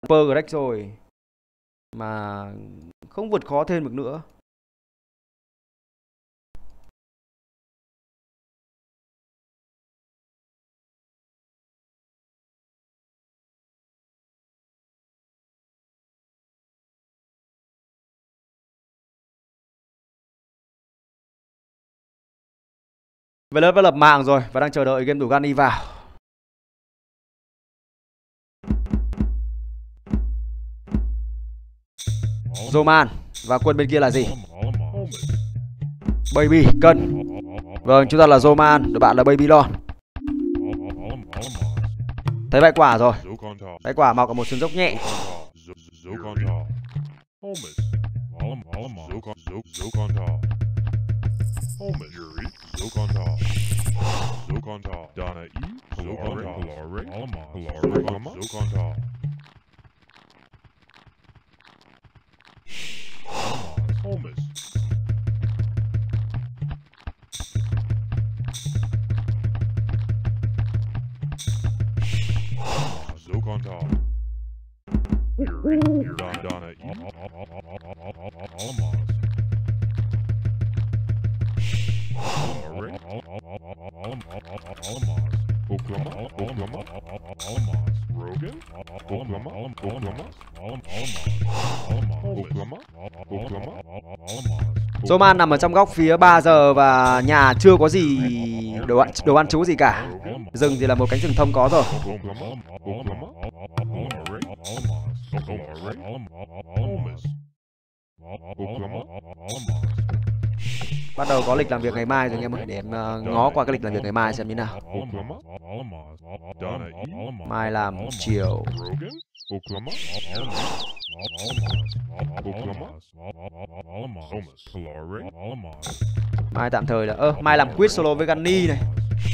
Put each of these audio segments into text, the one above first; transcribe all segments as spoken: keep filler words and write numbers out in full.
Per Greg rồi mà không vượt khó thêm được nữa. Violet đã lập mạng rồi và đang chờ đợi game thủ Gani vào. Roman và quân bên kia là gì? Baby cân. Vâng, chúng ta là Roman, đội bạn là Baby Lon. Thấy bãi quả rồi. Bãi quả mọc ở một sườn dốc nhẹ. Roman nằm ở trong góc phía ba giờ và nhà chưa có gì đồ ăn, đồ ăn trú gì cả. Rừng thì là một cánh rừng thông có rồi. Bắt đầu có lịch làm việc ngày mai rồi anh em ơi, để em uh, ngó qua cái lịch làm việc ngày mai xem như nào. Mai làm chiều. Mai tạm thời là ơ, mai làm quiz solo với Gani này.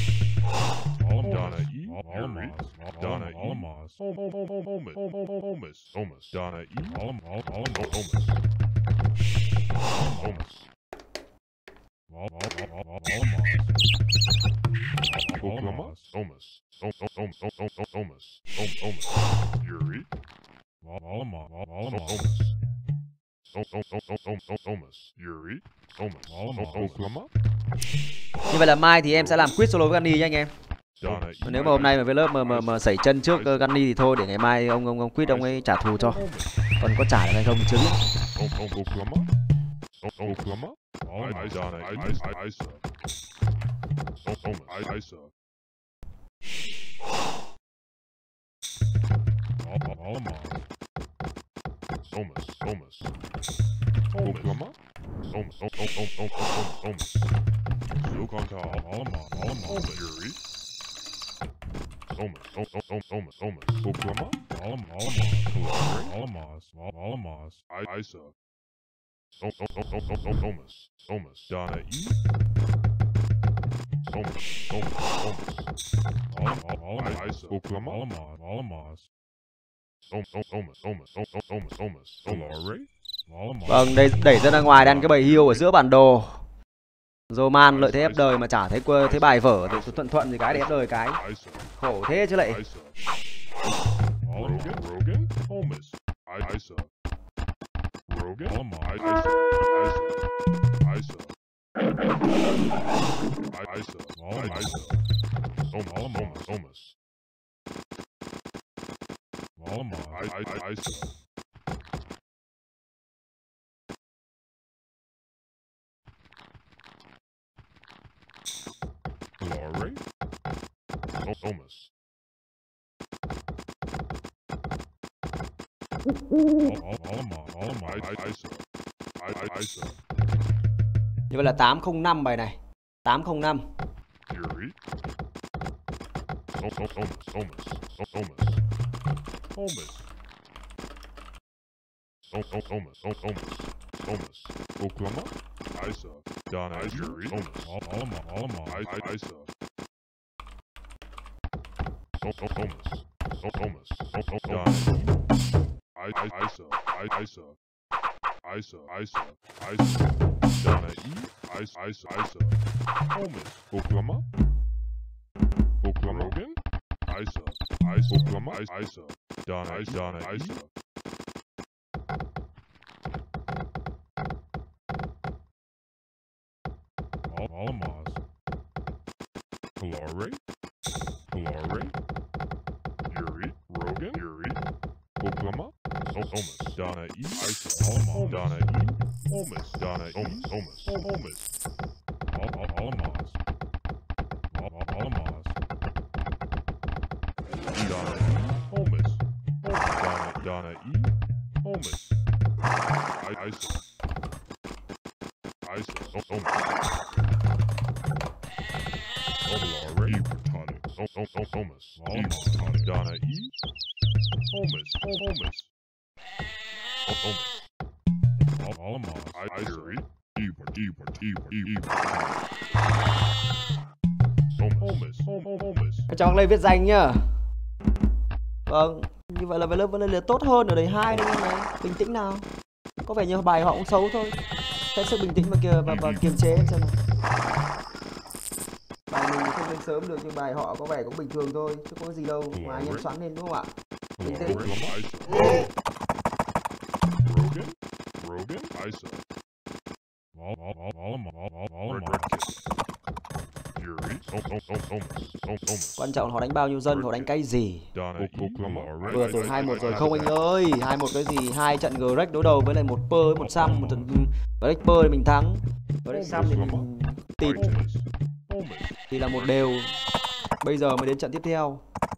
Như vậy là mai thì em sẽ làm quiz solo với Gani nha anh em. Nếu mà hôm nay mà với lớp mà mà, mà sẩy chân trước uh, Gani thì thôi, để ngày mai ông ông ông quiz ông ấy trả thù cho. Còn có trả được hay không thì chưa biết. Vâng, đây đẩy ra ngoài đang cái bầy hiêu ở giữa bản đồ. Roman lợi thế ép đời mà chả thấy thấy bài vở thì thuận thuận gì cái để ép đời cái. Khổ thế chứ lại. Như vậy là tám không năm bài này. tám không năm. Isa, Isa, Oklahoma, Isa, Donna, Donna, Isa. Alamos, Kalari, Kalari, Yuri, Rogan, Yuri, Oklahoma, Omas, Donna E, Isa, Alamos, Donna E, Omas, Donna E, Omas, Omas, Alamos, Alamos, Donna E, Omas, Donna, Donna E, Omas, Isa, Isa, Omas. Already retarded. Omas. Almost Donna E. Omas. Omas. Omas. Almost. I agree. Deeper, deeper, deeper, deeper. Omas. Omas. Cho con lên viết danh nhá. Vâng, như vậy là về lớp vẫn là tốt hơn ở đấy hai đấy này. Bình tĩnh nào. Có vẻ như bài họ cũng xấu thôi. Hết sức bình tĩnh và kia và, và kiềm chế xem nào. Bài mình không lên sớm được nhưng bài họ có vẻ cũng bình thường thôi, chứ có gì đâu mà anh em xoắn lên đúng không ạ? Bình tĩnh. Quan trọng họ đánh bao nhiêu dân, họ đánh cái gì? Vừa rồi hai một rồi không anh ơi, hai một cái gì? Hai trận Greg đối đầu với lại một Pơ một Sam, một trận Greg Pơ thì mình thắng. Greg Sam thì mình tịt. Thì là một đều. Bây giờ mới đến trận tiếp theo.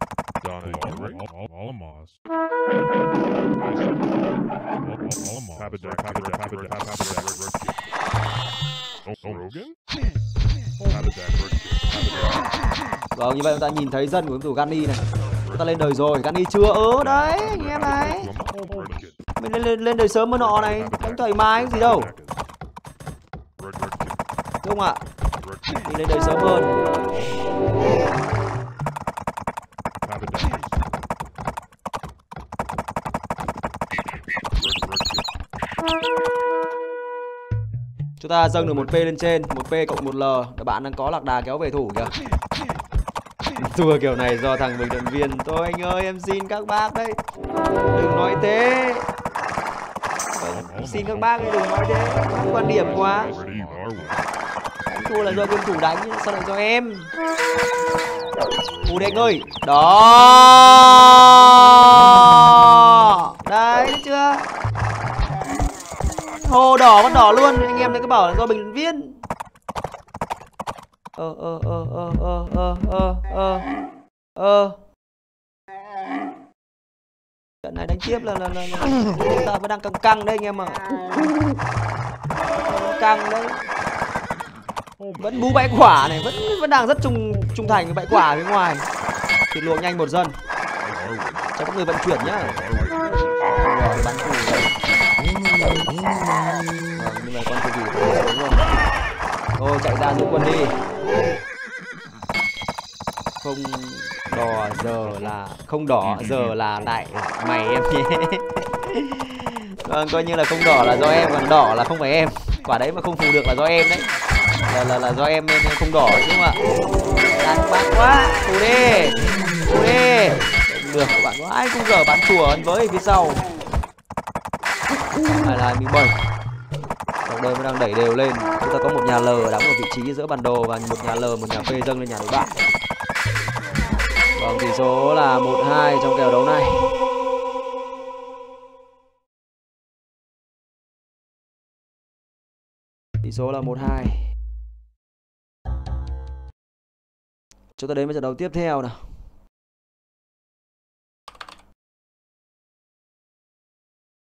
Vâng, như vậy chúng ta nhìn thấy dân của cầu thủ Gani này. Chúng ta lên đời rồi, Gani chưa ớ đấy anh em này. Mình lên lên, lên đời sớm hơn họ này, đánh thoải mái cái gì đâu. Đúng không ạ? Mình lên đời sớm hơn. Chúng ta dâng được một P lên trên, một P cộng một L. Các bạn đang có lạc đà kéo về thủ kìa. Thua kiểu này do thằng bình luận viên. Thôi anh ơi, em xin các bác đấy, đừng nói thế. Vâng, xin các bác ấy, đừng nói thế, không quan điểm quá. Đánh thua là do game thủ đánh, sao lại do em? Phù Địch ơi, đó. Đấy, thấy chưa? Hồ đỏ vẫn đỏ luôn, anh em lại cứ bảo là do bình luận viên. Ơ ơ ơ ơ ơ ơ ơ ơ ơ trận này đánh tiếp là là là, là chúng ta vẫn đang căng căng đấy anh em ạ. Căng đấy. Vẫn bú bãi quả này, vẫn vẫn đang rất trung trung thành với bãi quả phía ngoài. Thịt luộc nhanh một dân. Cho các người vận chuyển nhá. Rồi bắn thủ đây. Vâng, nhưng mà con thủ đúng không? Thôi chạy ra giữ quân đi. Không đỏ giờ là không đỏ giờ là lại mày em nhé. Vâng, coi như là không đỏ là do em, còn đỏ là không phải em. Quả đấy mà không phù được là do em đấy. Là là, là do em nên không đỏ đấy, đúng không ạ? Đáng bác quá, phù đi, phù đi. Không được, các bạn có ai cũng giờ bán chùa ấn với phía sau. Hai là mình bảy. Trong đây mới đang đẩy đều lên. Chúng ta có một nhà L đóng ở vị trí giữa bản đồ và một nhà L, một nhà P dâng lên nhà đối bạn. Vâng, tỷ số là một hai trong kèo đấu này. Tỷ số là một hai. Chúng ta đến với trận đấu tiếp theo nào.